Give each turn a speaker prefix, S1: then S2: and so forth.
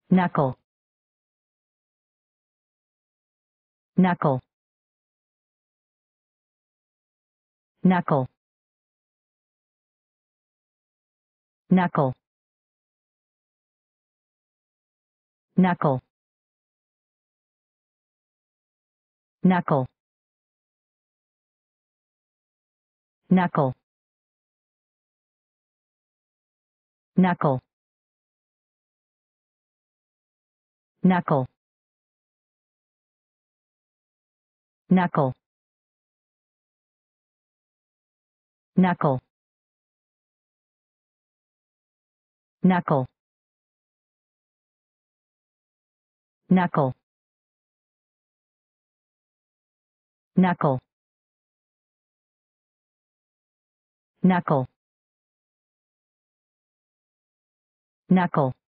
S1: Knuckle. Knuckle. Knuckle. Knuckle. Knuckle. Knuckle. Knuckle. Knuckle. Knuckle. Knuckle. Knuckle. Knuckle. Knuckle. Knuckle. Knuckle. Knuckle.